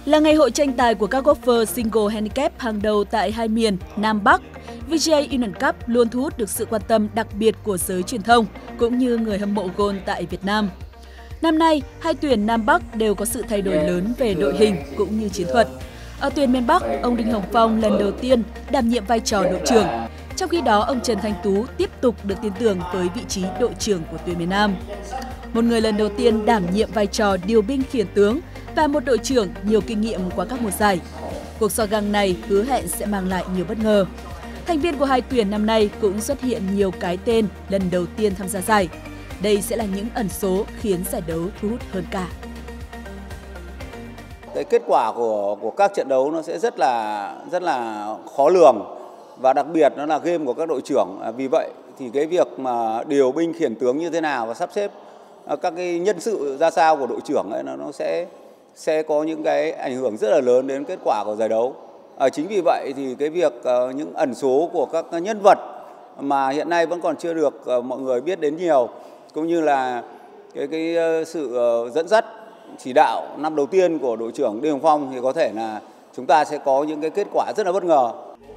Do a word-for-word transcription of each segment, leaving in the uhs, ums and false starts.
Là ngày hội tranh tài của các golfer single handicap hàng đầu tại hai miền Nam Bắc, vê giê a Union Cup luôn thu hút được sự quan tâm đặc biệt của giới truyền thông cũng như người hâm mộ golf tại Việt Nam. Năm nay, hai tuyển Nam Bắc đều có sự thay đổi lớn về đội hình cũng như chiến thuật. Ở tuyển miền Bắc, ông Đinh Hồng Phong lần đầu tiên đảm nhiệm vai trò đội trưởng. Trong khi đó, ông Trần Thanh Tú tiếp tục được tin tưởng với vị trí đội trưởng của tuyển miền Nam. Một người lần đầu tiên đảm nhiệm vai trò điều binh khiển tướng và một đội trưởng nhiều kinh nghiệm qua các mùa giải. Cuộc so găng này hứa hẹn sẽ mang lại nhiều bất ngờ. Thành viên của hai tuyển năm nay cũng xuất hiện nhiều cái tên lần đầu tiên tham gia giải. Đây sẽ là những ẩn số khiến giải đấu thu hút hơn cả. Cái kết quả của của các trận đấu nó sẽ rất là rất là khó lường, và đặc biệt nó là game của các đội trưởng. Vì vậy thì cái việc mà điều binh khiển tướng như thế nào và sắp xếp các cái nhân sự ra sao của đội trưởng ấy, nó nó sẽ sẽ có những cái ảnh hưởng rất là lớn đến kết quả của giải đấu. À, chính vì vậy thì cái việc uh, những ẩn số của các nhân vật mà hiện nay vẫn còn chưa được uh, mọi người biết đến nhiều, cũng như là cái cái uh, sự uh, dẫn dắt chỉ đạo năm đầu tiên của đội trưởng Đinh Hồng Phong, thì có thể là chúng ta sẽ có những cái kết quả rất là bất ngờ.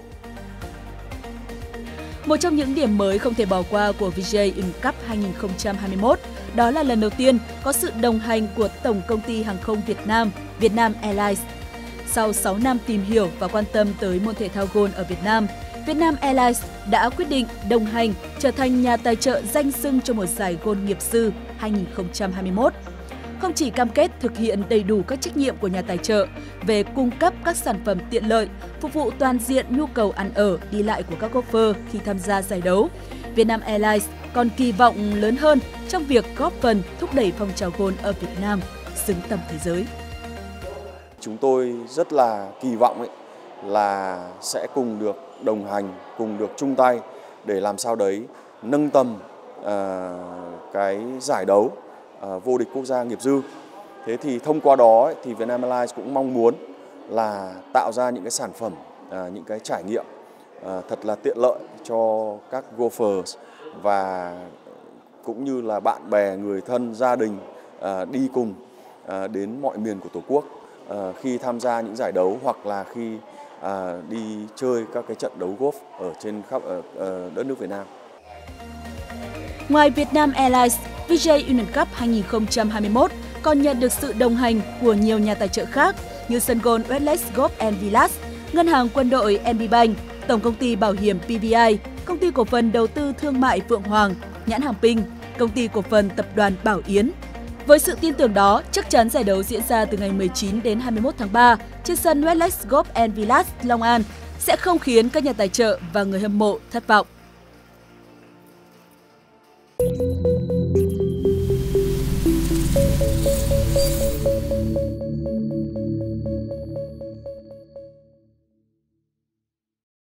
Một trong những điểm mới không thể bỏ qua của vê giê a Union Cup hai nghìn không trăm hai mươi mốt đó là lần đầu tiên có sự đồng hành của Tổng Công ty Hàng không Việt Nam, Vietnam Airlines. Sau sáu năm tìm hiểu và quan tâm tới môn thể thao golf ở Việt Nam, Vietnam Airlines đã quyết định đồng hành trở thành nhà tài trợ danh xưng cho một giải golf nghiệp dư hai nghìn không trăm hai mươi mốt. Không chỉ cam kết thực hiện đầy đủ các trách nhiệm của nhà tài trợ về cung cấp các sản phẩm tiện lợi, phục vụ toàn diện nhu cầu ăn ở, đi lại của các golfer khi tham gia giải đấu, Vietnam Airlines còn kỳ vọng lớn hơn trong việc góp phần thúc đẩy phong trào golf ở Việt Nam xứng tầm thế giới. Chúng tôi rất là kỳ vọng ấy, là sẽ cùng được đồng hành, cùng được chung tay để làm sao đấy nâng tầm uh, cái giải đấu uh, vô địch quốc gia nghiệp dư. Thế thì thông qua đó ấy, thì Vietnam Airlines cũng mong muốn là tạo ra những cái sản phẩm, uh, những cái trải nghiệm uh, thật là tiện lợi cho các golfers và cũng như là bạn bè, người thân, gia đình uh, đi cùng uh, đến mọi miền của Tổ quốc uh, khi tham gia những giải đấu, hoặc là khi uh, đi chơi các cái trận đấu golf ở trên khắp uh, uh, đất nước Việt Nam. Ngoài Vietnam Airlines, vê giê a Union Cup hai nghìn không trăm hai mươi mốt còn nhận được sự đồng hành của nhiều nhà tài trợ khác như sân golf Westlake Golf and Village, Ngân hàng Quân đội en bê Bank, Tổng Công ty Bảo hiểm pê vê i, Công ty Cổ phần Đầu tư Thương mại Phượng Hoàng, Nhãn hàng Ping, Công ty Cổ phần Tập đoàn Bảo Yến. Với sự tin tưởng đó, chắc chắn giải đấu diễn ra từ ngày mười chín đến hai mươi mốt tháng ba trên sân Westlake Golf and Village, Long An sẽ không khiến các nhà tài trợ và người hâm mộ thất vọng.